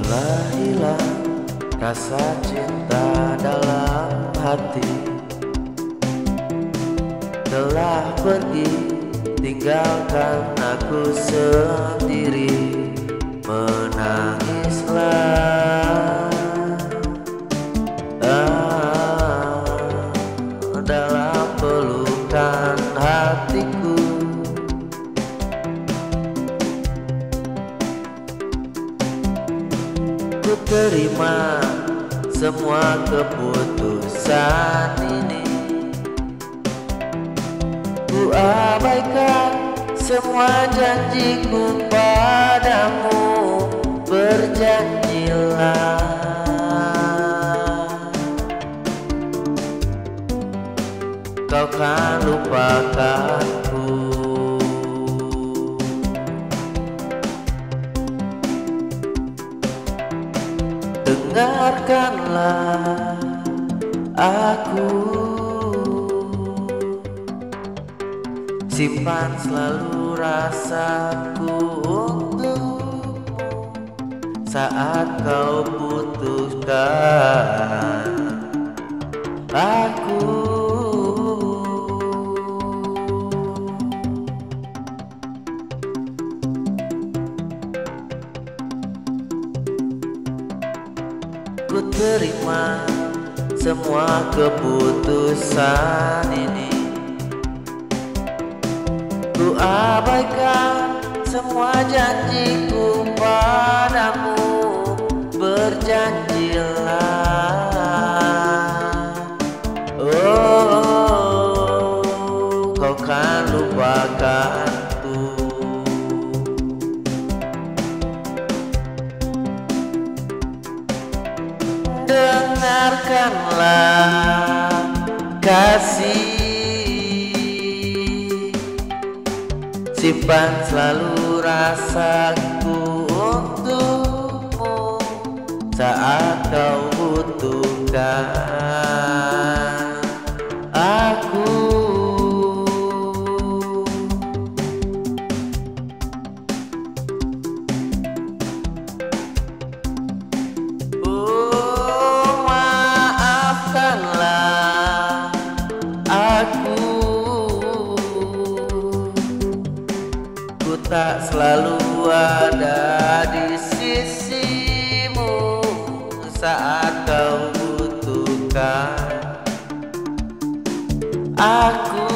Telah hilang rasa cinta dalam hati, telah pergi tinggalkan aku sendiri. Menangislah dalam pelukan hatiku. Ku terima semua keputusan ini, ku abaikan semua janjiku padamu. Berjanjilah kau kan lupakanku. Dengarkanlah aku, simpan selalu rasaku untukmu saat kau butuhkan aku. Ku terima semua keputusan ini, ku abaikan semua janjiku padamu. Berjanjilah, oh, kau kan lupakanku. Dengarkanlah kasih, simpan selalu rasaku untukmu saat kau butuhkan aku. Oh, maafkanlah aku, ku tak selalu ada di sisimu saat kau butuhkan aku.